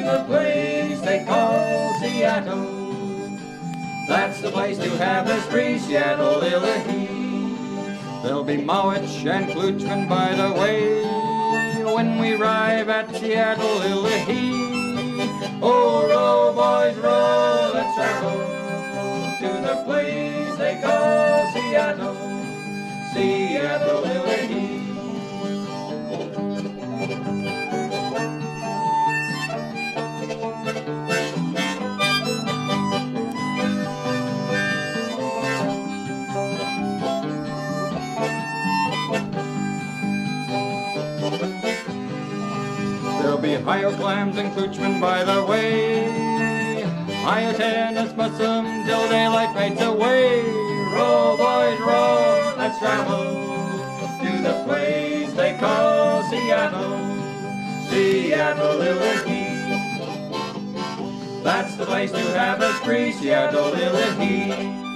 the place they call Seattle. That's the place to have a spree, Seattle, iliʔi. There'll be Mowich and Kluchman by the way when we arrive at Seattle, iliʔi. Oh, row, boys, row, let's travel to the place they call Seattle, Seattle, iliʔi. There'll be higher clams and Kluchman by the way, higher tennis mussum till daylight fades away. Row, boys, row, let's travel to the place they call Seattle, Seattle, iliʔi. That's the place to have a spree, Seattle, iliʔi.